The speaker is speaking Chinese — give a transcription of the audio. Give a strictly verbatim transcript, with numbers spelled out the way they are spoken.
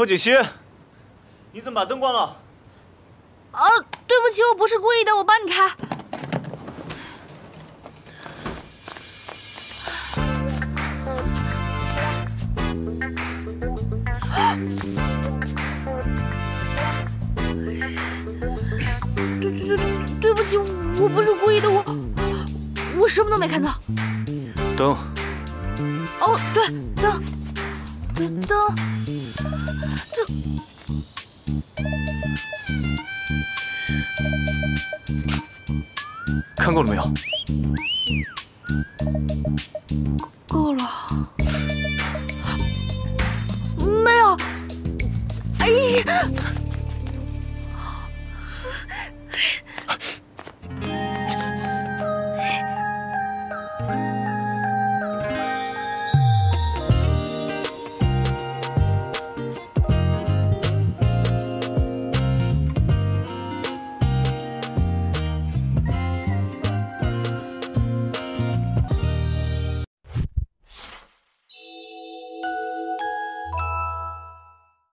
贺锦熙，你怎么把灯关了？ 啊，对不起，我不是故意的，我帮你开。对对对对，对不起，我不是故意的，我我什么都没看到。 灯。 哦，对，灯，灯，灯，灯。 看够了没有？ 够了。没有。哎呀！